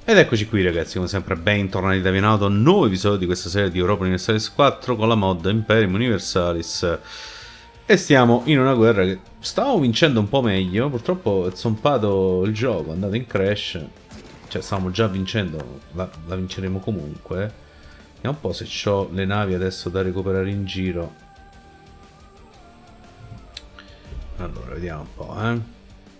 Ed eccoci qui ragazzi, come sempre bentornati da Vienauto, un nuovo episodio di questa serie di Europa Universalis 4 con la mod Imperium Universalis. E stiamo in una guerra che stavo vincendo un po' meglio, purtroppo è zompato il gioco, è andato in crash. Cioè stavamo già vincendo, la vinceremo comunque. Vediamo un po' se ho le navi adesso da recuperare in giro. Allora, vediamo un po',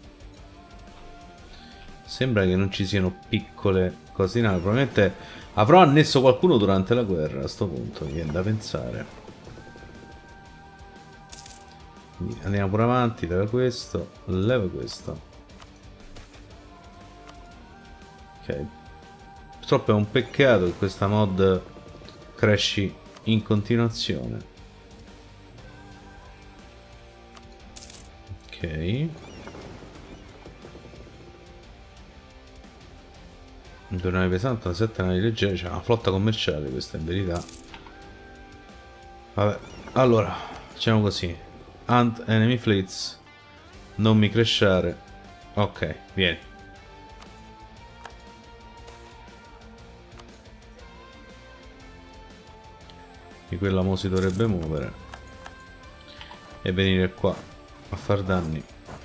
Sembra che non ci siano piccole cose in navi. Probabilmente avrò annesso qualcuno durante la guerra, a sto punto, mi viene da pensare. Quindi andiamo pure avanti, leva questo, questo. Ok. Purtroppo è un peccato che questa mod crashi in continuazione. Ok. 2 navi pesanti, 7 navi leggere, c'è una flotta commerciale questa in verità. Vabbè, allora, facciamo così. Hunt enemy fleets. Non mi crashare. Ok, vieni. Di quella mo si dovrebbe muovere. E venire qua a far danni.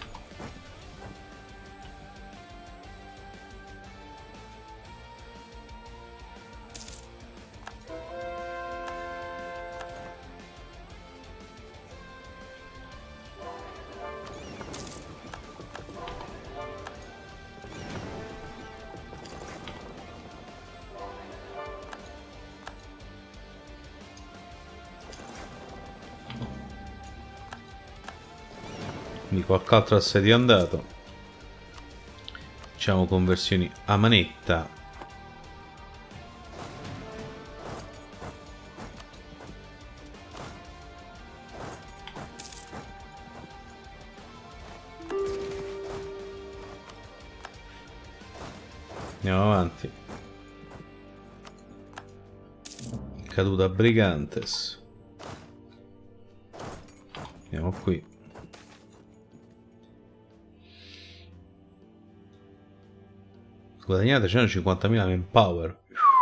Quindi qualche altro assedio è andato. Facciamo conversioni a manetta. Andiamo avanti. Caduta Brigantes. Andiamo qui. Guadagnate 150.000 manpower.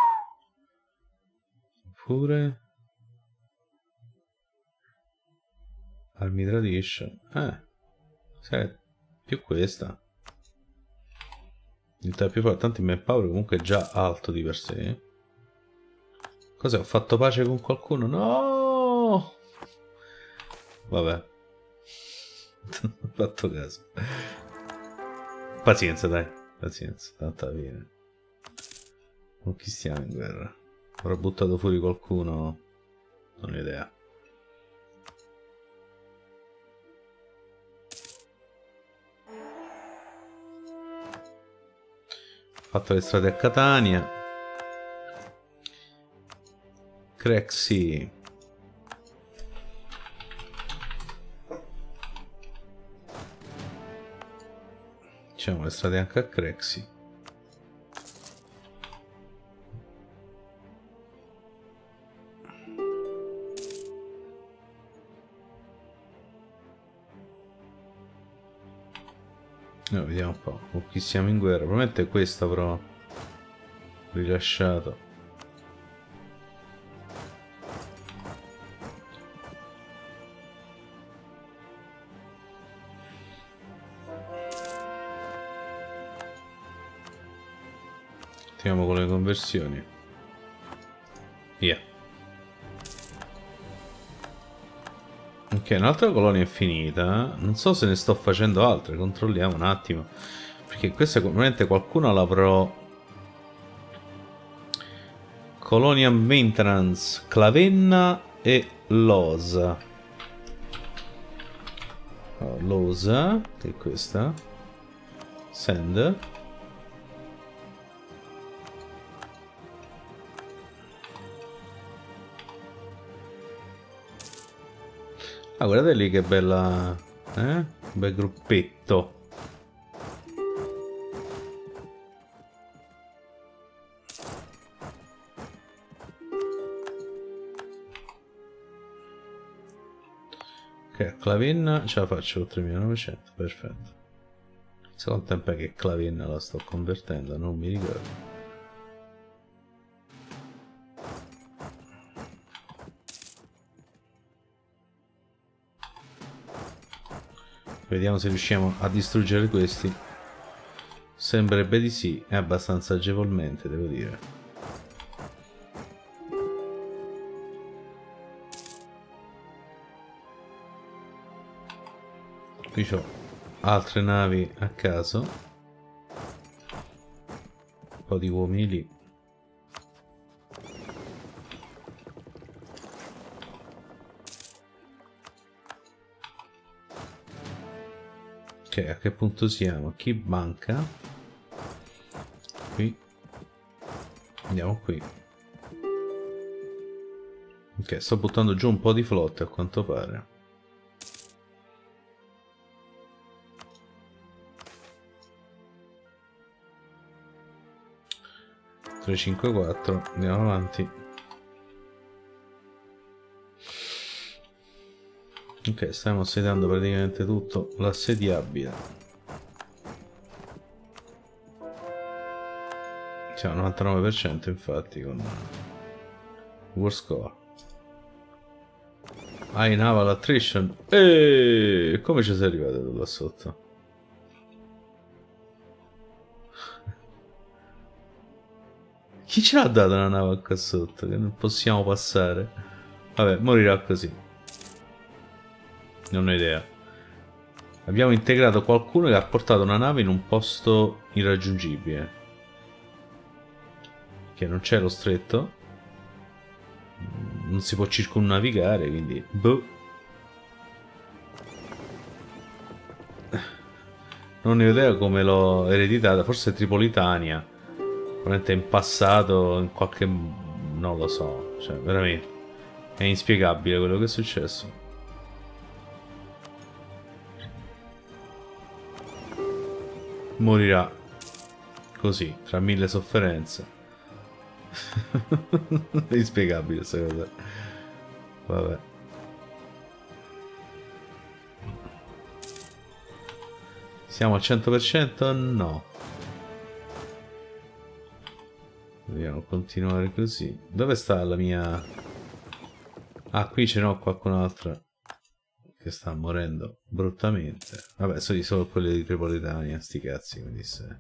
Pure Army Tradition. Più questa. Diventa più forte. Tanto il manpower comunque è già alto di per sé. Cos'è? Ho fatto pace con qualcuno? No! Vabbè. Non ho fatto caso. Pazienza, dai. Pazienza, tanta fine. Con chi stiamo in guerra? Avrò buttato fuori qualcuno? Non ho idea. Ho fatto le strade a Catania. Crexi. Facciamo le strade anche a Crexi. No, vediamo un po' con chi siamo in guerra. Probabilmente questa però rilasciato. Continuiamo con le conversioni. Via. Ok, un'altra colonia è finita. Non so se ne sto facendo altre. Controlliamo un attimo. Perché questa probabilmente qualcuno l'avrò. Colonia Maintenance, Clavenna e Losa. Allora, Losa, che è questa. Send. Ah, guardate lì che bella, un bel gruppetto. Ok, Clavenna ce la faccio 3900, perfetto. Secondo tempo è che Clavenna la sto convertendo, non mi ricordo. Vediamo se riusciamo a distruggere questi. Sembrerebbe di sì, è abbastanza agevolmente, devo dire. Qui ho altre navi a caso. Un po' di uomini lì. Ok, a che punto siamo? Chi manca? Qui. Andiamo qui. Ok, sto buttando giù un po' di flotte a quanto pare. Tre, 5, 4. Andiamo avanti. Ok, stiamo assediando praticamente tutto l'assediabile. Siamo al 99% infatti con War Score. High Naval Attrition. E come ci sei arrivato da là sotto? Chi ce l'ha dato una nave qua sotto? Che non possiamo passare. Vabbè, morirà così. Non ho idea. Abbiamo integrato qualcuno che ha portato una nave in un posto irraggiungibile. Che non c'è lo stretto. Non si può circumnavigare, quindi... Boh. Non ne ho idea come l'ho ereditata. Forse Tripolitania. Probabilmente in passato, in qualche... non lo so. Cioè, veramente. È inspiegabile quello che è successo. Morirà così, tra mille sofferenze. È inspiegabile questa cosa. Vabbè. Siamo al 100%? No. Dobbiamo continuare così. Dove sta la mia... Ah, qui ce n'ho qualcun altro che sta morendo bruttamente. Vabbè, sono solo quelli di Tripolitania, sti cazzi, quindi se...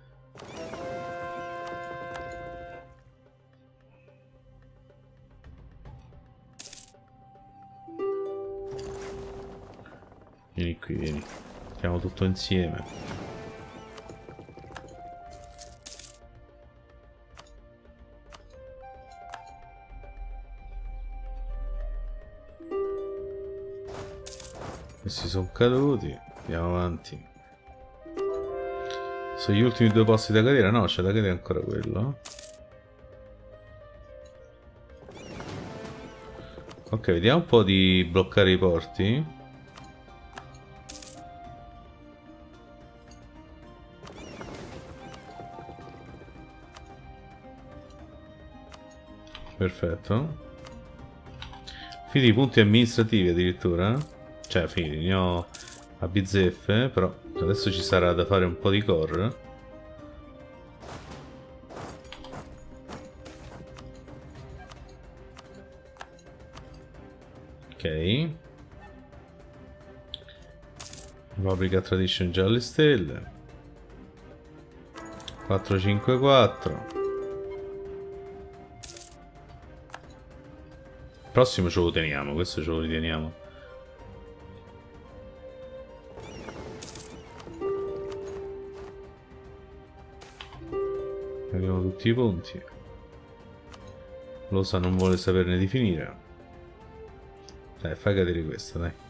Vieni qui, vieni. Siamo tutto insieme. Questi sono caduti. Andiamo avanti. Sono gli ultimi due posti da cadere? No, c'è da cadere ancora quello. Ok, vediamo un po' di bloccare i porti. Perfetto. Finiti i punti amministrativi addirittura. Cioè, finiti, ne ho a bizzeffe, però adesso ci sarà da fare un po' di core. Ok. Fabbrica Tradition già alle stelle. 454. Il prossimo ce lo teniamo, questo ce lo riteniamo. Abbiamo tutti i punti. L'osa non vuole saperne di finire. Dai, fai cadere questo, dai.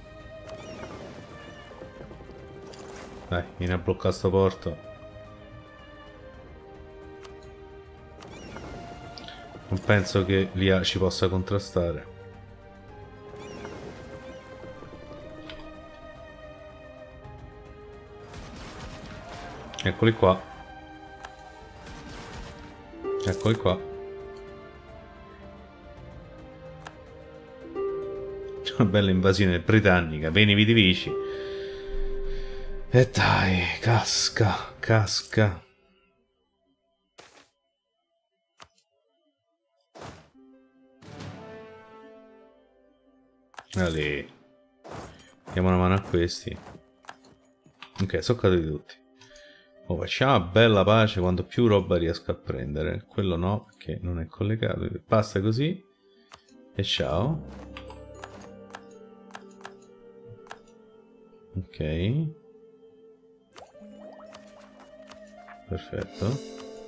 Dai, vieni a bloccare sto porto. Non penso che l'IA ci possa contrastare. Eccoli qua. Eccoli qua. C'è una bella invasione britannica. Bene, vidi vici. E dai, casca, casca. Allora, diamo una mano a questi. Ok, sono caduti tutti. Oh, facciamo una bella pace quanto più roba riesco a prendere. Quello no, perché non è collegato. Basta così. E ciao. Ok. Perfetto.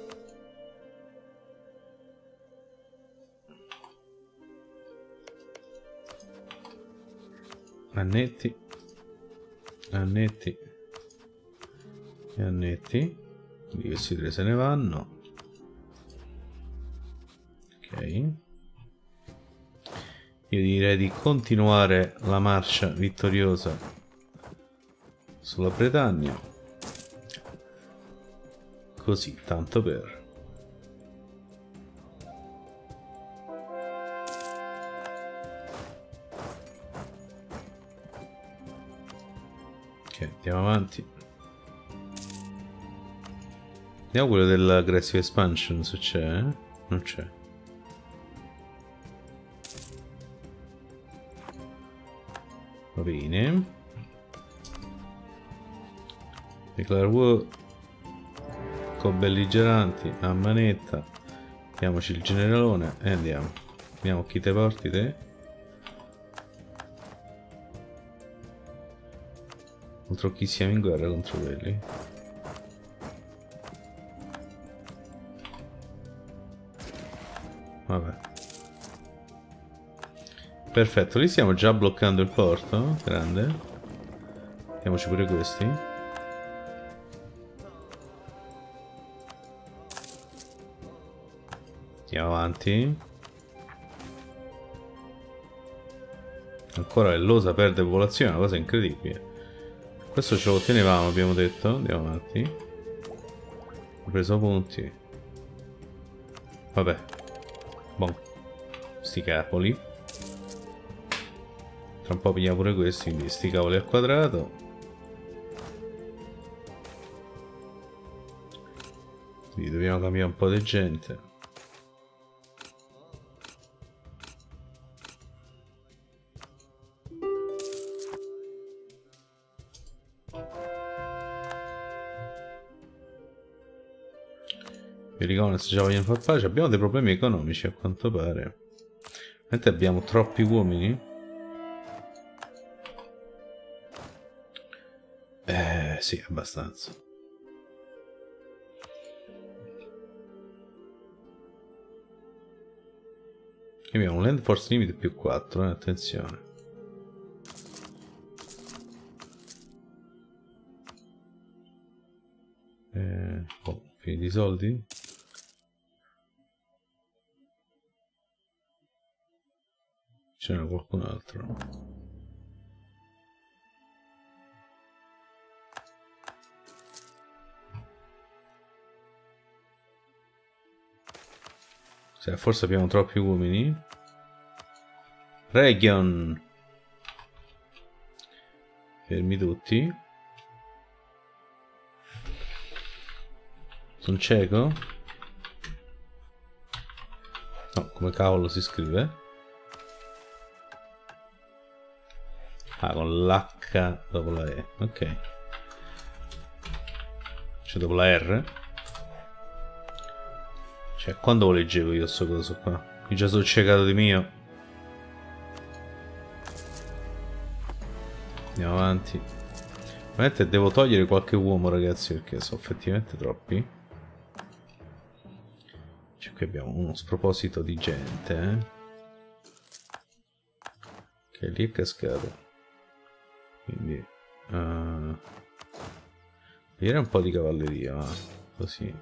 Annetti. Annetti. E annetti. Quindi questi tre se ne vanno. Ok. Io direi di continuare la marcia vittoriosa sulla Bretagna. Così, tanto per. Ok, andiamo avanti. Vediamo quello dell'aggressive expansion se c'è. Non c'è. Va bene. Declare war. Belligeranti a manetta. Mettiamoci il generalone e andiamo. Vediamo chi te porti te. Contro chi siamo in guerra? Contro quelli. Vabbè. Perfetto, lì stiamo già bloccando il porto. Grande. Mettiamoci pure questi. Andiamo avanti. Ancora l'Osa perde popolazione, una cosa incredibile. Questo ce lo ottenevamo, abbiamo detto. Andiamo avanti. Ho preso punti. Vabbè. Bon. Sti capoli. Tra un po' pigliamo pure questi, quindi sti cavoli al quadrato. Quindi dobbiamo cambiare un po' di gente. I Ricones già vogliono far pace. Abbiamo dei problemi economici a quanto pare. Mentre abbiamo troppi uomini. Sì, abbastanza. E abbiamo un land force limit più 4, attenzione. Oh, finiti i soldi? Ce n'è qualcun altro? Forse abbiamo troppi uomini. Region. Fermi tutti. Sono cieco? No, come cavolo si scrive? Ah, con l'H dopo la E. Ok. Cioè dopo la R. Cioè, quando lo leggevo io sto coso qua? Io già sono ciecato di mio. Andiamo avanti. Veramente devo togliere qualche uomo, ragazzi, perché sono effettivamente troppi. Cioè, qui abbiamo uno sproposito di gente, che lì è cascato. Quindi ieri un po' di cavalleria, ma così.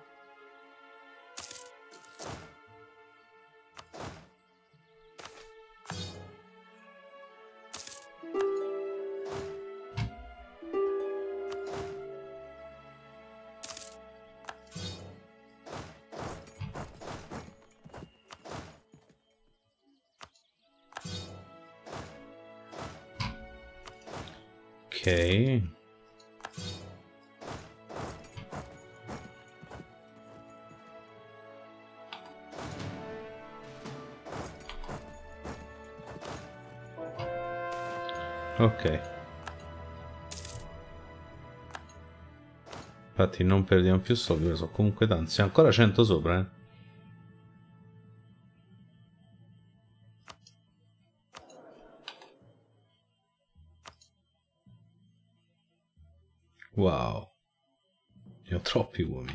Ok. Ok. Infatti non perdiamo più soldi, però sono comunque tanti. Siamo ancora 100 sopra, eh. Wow. Ne ho troppi uomini.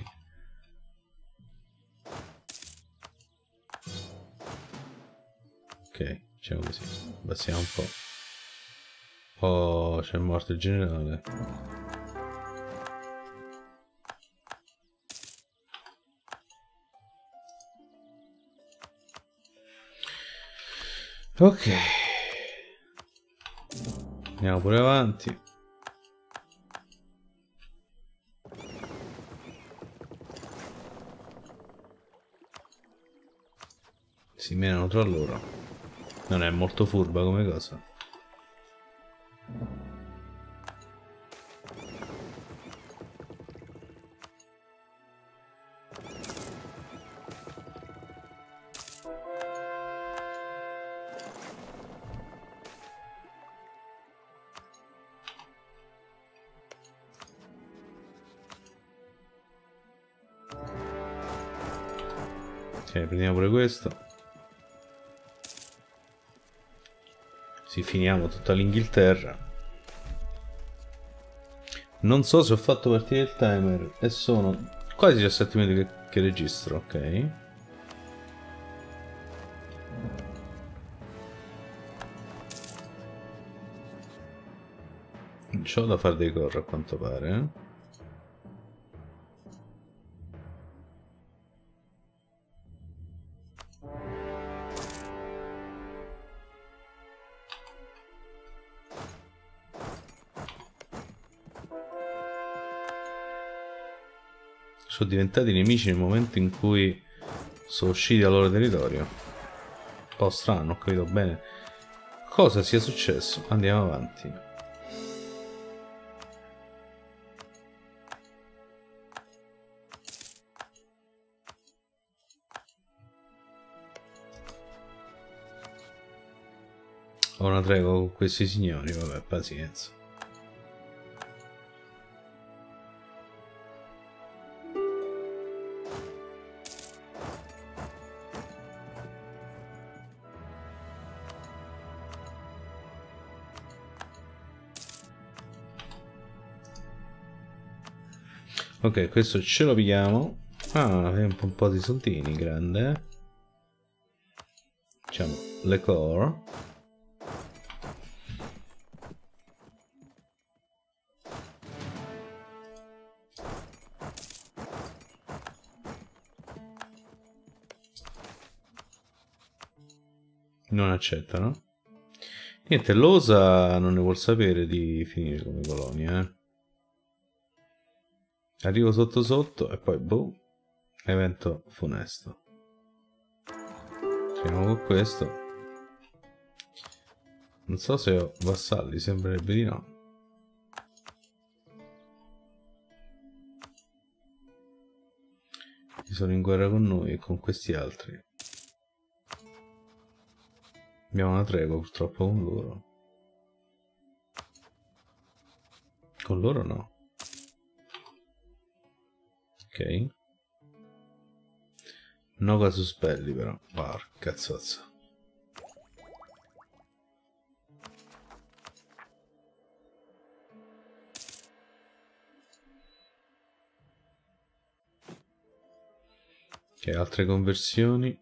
Ok, facciamo così. Abbassiamo un po'. Oh, c'è morto il generale. Ok. Andiamo pure avanti. Si menano tra loro. Non è molto furba come cosa. Ok, prendiamo pure questo. Si finiamo tutta l'Inghilterra. Non so se ho fatto partire il timer e sono quasi 17 minuti che registro, ok. C'ho da fare dei corri a quanto pare. Sono diventati nemici nel momento in cui sono usciti dal loro territorio. Un po' strano, non ho capito bene cosa sia successo. Andiamo avanti. Ho una tregua con questi signori, vabbè, pazienza. Ok, questo ce lo pigliamo. Ah, è un po' di soldini, grande. Facciamo le core. Non accettano. Niente, l'OSA non ne vuol sapere di finire come colonia, eh. Arrivo sotto sotto e poi boh, evento funesto. Finiamo con questo. Non so se ho vassalli, sembrerebbe di no. Ci sono in guerra con noi e con questi altri. Abbiamo una tregua purtroppo con loro. Con loro no. Ok. No casus belli però. Porca zozza. Ok, altre conversioni.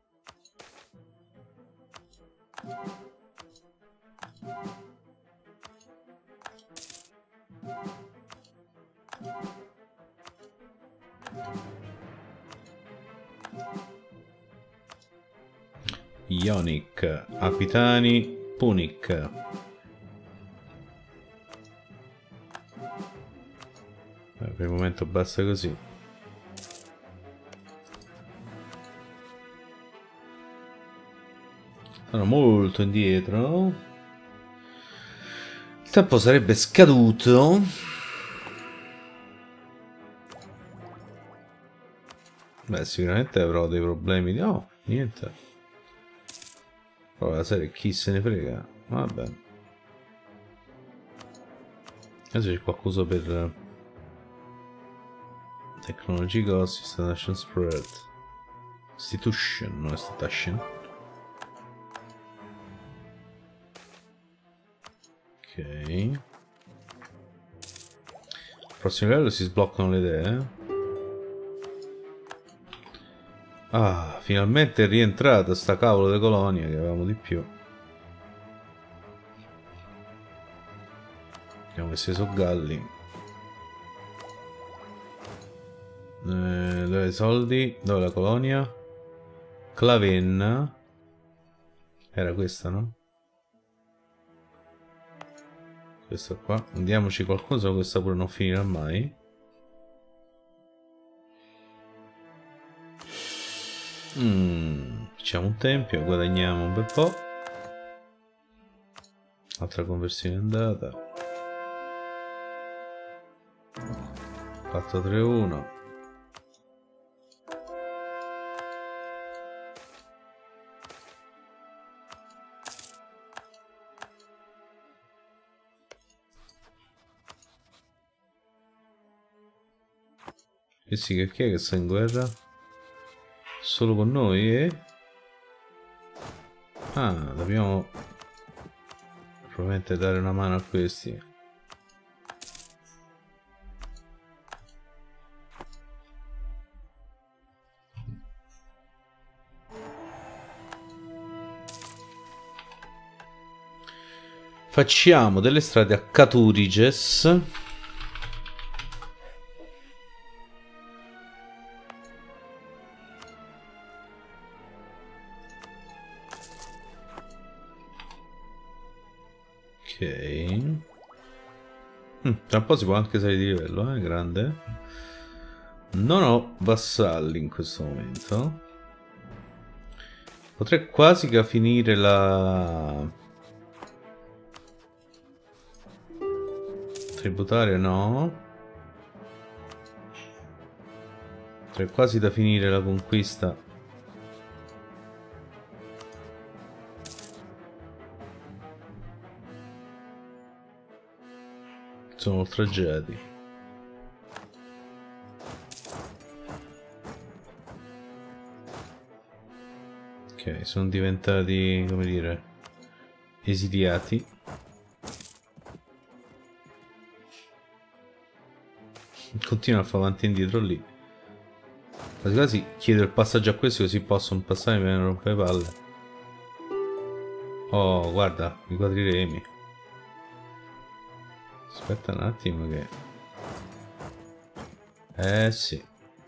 Ionic, Apitani, Punic. Per il momento basta così. Sono molto indietro. Il tempo sarebbe scaduto. Beh, sicuramente avrò dei problemi di... Oh, niente. Poi la serie chi se ne frega. Vabbè. Adesso c'è qualcosa per Technology cost, institution spread. Institution, non institution. Ok. Prossimo livello si sbloccano le idee. Ah, finalmente è rientrata sta cavolo di colonia che avevamo di più. Vediamo che sono galli. Dove i soldi? Dove la colonia? Clavenna. Era questa, no? Questa qua. Andiamoci qualcosa, questa pure non finirà mai. Facciamo un tempio, guadagniamo un bel po'. Altra conversione andata. 4-3-1. E sì, che chi è che sta in guerra? Solo con noi, eh? Ah, dobbiamo probabilmente dare una mano a questi. Facciamo delle strade a Caturiges. Ok. Tra un po' si può anche salire di livello, grande. Non ho vassalli in questo momento. Potrei quasi che finire la... tributaria, no. Potrei quasi da finire la conquista. Sono oltraggiati. Ok, sono diventati, come dire, esiliati. Continua a fare avanti e indietro lì. Quasi quasi chiedo il passaggio a questi così possono passare e mi vengono a rompere le palle. Oh, guarda, i quadriremi. Aspetta un attimo che... sì.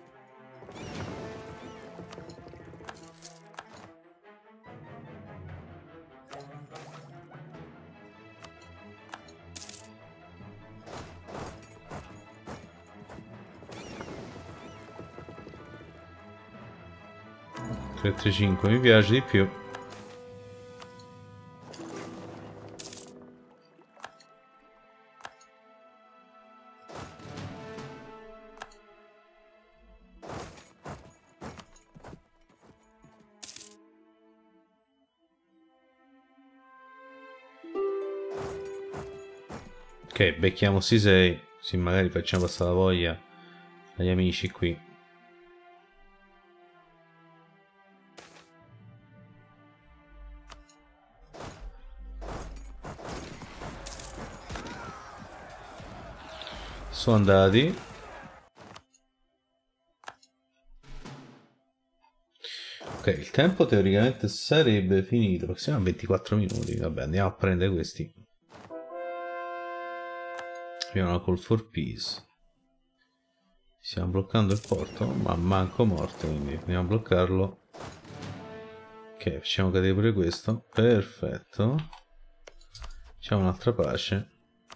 Tre 5 mi piace di più. Ok, becchiamo sti 6. Sì, magari facciamo passare la voglia agli amici qui. Sono andati. Ok, il tempo teoricamente sarebbe finito, perché siamo a 24 minuti. Vabbè, andiamo a prendere questi. Abbiamo una call for peace. Stiamo bloccando il porto, ma manco morto, quindi andiamo a bloccarlo. Ok, facciamo cadere pure questo. Perfetto. Facciamo un'altra pace.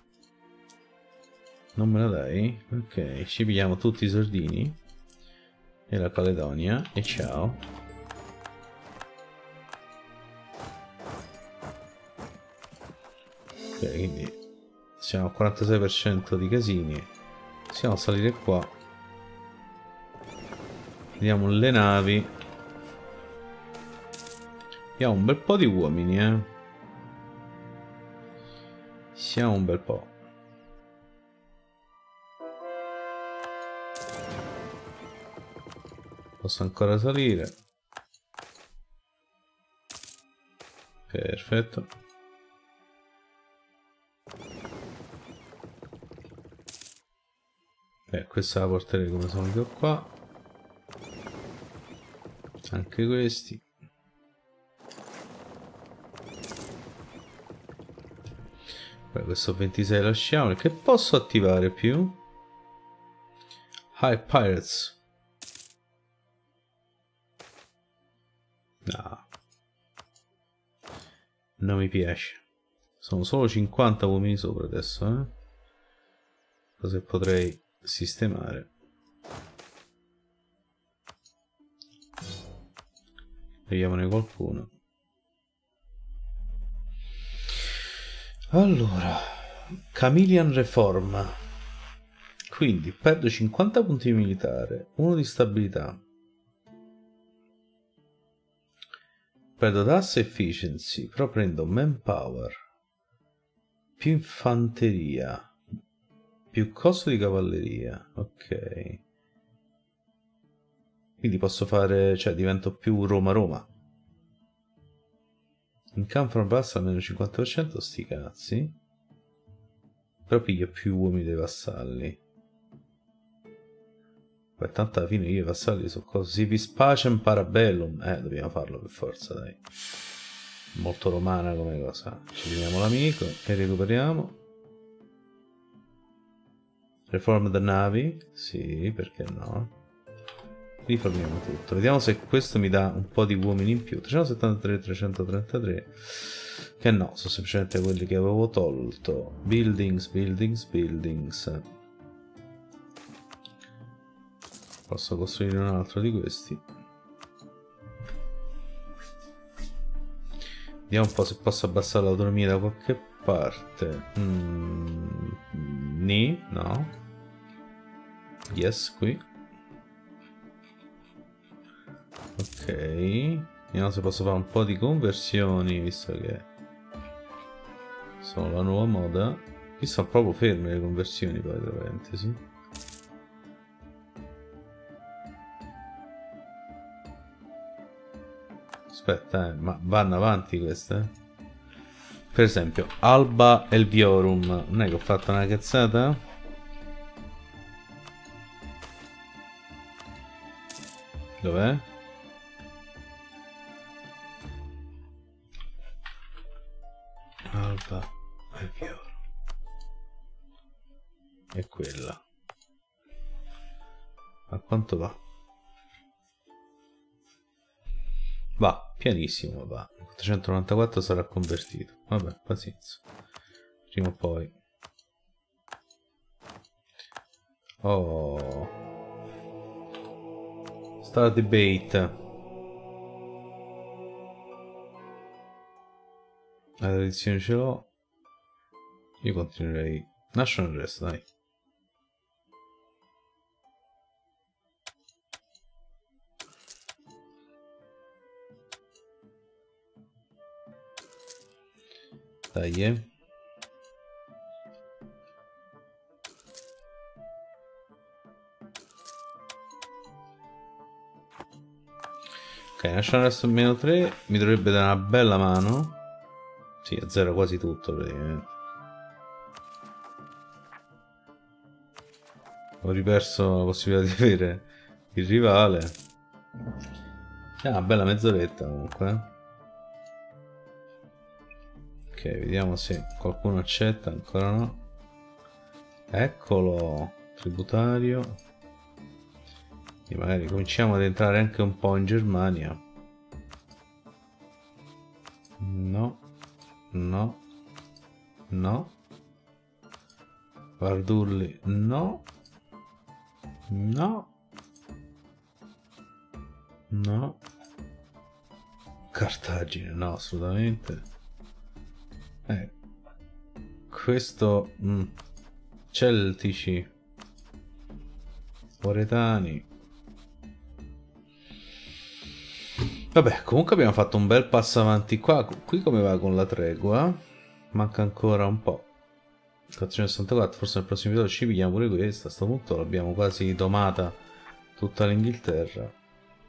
Non me la dai? Ok, ci pigliamo tutti i sordini e la Caledonia e ciao. Ok, quindi siamo al 46% di casini. Possiamo salire qua. Vediamo le navi. Abbiamo un bel po' di uomini, Siamo un bel po'. Posso ancora salire. Perfetto. Questa la porterei come sono io qua. Anche questi. Beh, questo 26 lasciamo. Che posso attivare più? High Pirates. No. Non mi piace. Sono solo 50 uomini sopra adesso, eh? Cosa potrei sistemare? Vediamone qualcuno. Allora, Chameleon Reform. Quindi perdo 50 punti di militare, 1 di stabilità. Perdo tasse e efficiency, però prendo manpower, più infanteria, più costo di cavalleria. Ok. Quindi posso fare, cioè divento più Roma-Roma. Income from bassa almeno 50%, sti cazzi. Però piglio più uomini dei vassalli. Beh, tanto alla fine io i vassalli sono cose. Si vis pacem parabellum. Dobbiamo farlo per forza, dai. Molto romana come cosa. Ci teniamo l'amico e recuperiamo. Reform the navi. Sì, perché no? Riformiamo tutto. Vediamo se questo mi dà un po' di uomini in più. 373, 333. Che no, sono semplicemente quelli che avevo tolto. Buildings, buildings, buildings. Posso costruire un altro di questi. Vediamo un po' se posso abbassare l'autonomia da qualche parte. No. Yes, qui. Ok. Vediamo se posso fare un po' di conversioni, visto che sono la nuova moda. Qui sono proprio ferme le conversioni, poi tra parentesi. Aspetta, ma vanno avanti queste? Per esempio, Alba Elviorum. Non è che ho fatto una cazzata? Dov'è? Alba Elviorum. È quella. A quanto va? Va, pianissimo va. 494 sarà convertito. Vabbè, pazienza. Prima o poi. Oh. Start debate. La tradizione ce l'ho. Io continuerei. National Rest, dai. Dai, Ok, National Rest meno 3 mi dovrebbe dare una bella mano. Sì, a zero quasi tutto praticamente. Ho riperso la possibilità di avere il rivale. Una bella mezz'oretta comunque. Ok, vediamo se qualcuno accetta, ancora no. Eccolo, tributario. E magari cominciamo ad entrare anche un po' in Germania. No, no, no. Vardulli, no. No. No. Cartagine, no, assolutamente. Questo Celtici, Oretani. Vabbè, comunque abbiamo fatto un bel passo avanti qua. Qui come va con la tregua? Manca ancora un po'. 464, forse nel prossimo video ci pigliamo pure questa. A sto punto l'abbiamo quasi domata tutta l'Inghilterra.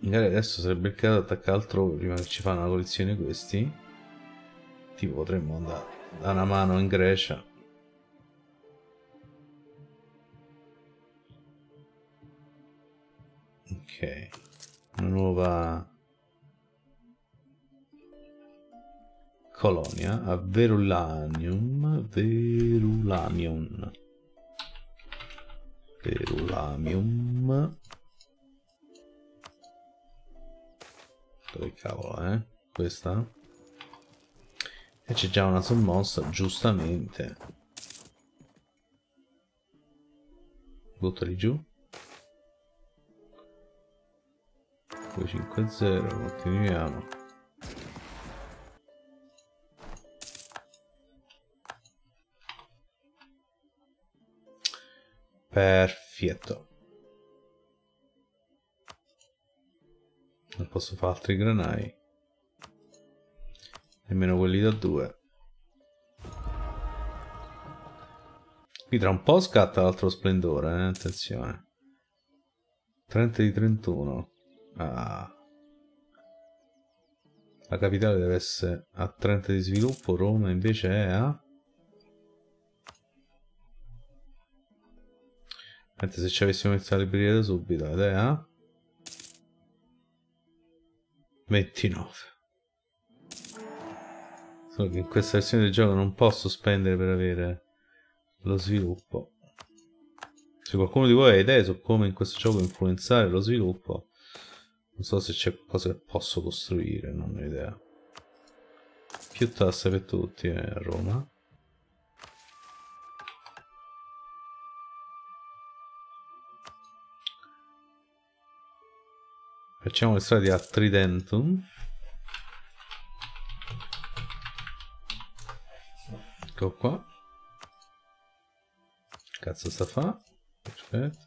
Magari adesso sarebbe il caso di attaccare altrove prima che ci fanno una collezione questi. Tipo potremmo andare da una mano in Grecia. Ok, una nuova colonia a Verulamium. Dove cavolo, questa? E c'è già una sommossa, giustamente. Buttali giù. 250, continuiamo. Perfetto. Non posso fare altri granai. Nemmeno quelli da 2. Qui tra un po' scatta l'altro splendore, attenzione. 30 di 31. Ah. La capitale deve essere a 30 di sviluppo, Roma invece è a... Mentre se ci avessimo messo la libreria da subito, ed è a... 29. Solo che in questa versione del gioco non posso spendere per avere lo sviluppo. Se qualcuno di voi ha idee su come in questo gioco influenzare lo sviluppo, non so se c'è qualcosa che posso costruire, non ho idea. Più tasse per tutti a Roma. Facciamo le strade a Tridentum. Ecco qua. Cazzo sta a fa? Perfetto.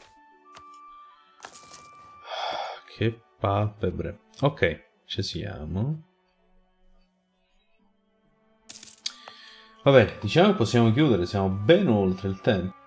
Che palpebre. Ok, ci siamo. Va bene, diciamo che possiamo chiudere, siamo ben oltre il tempo.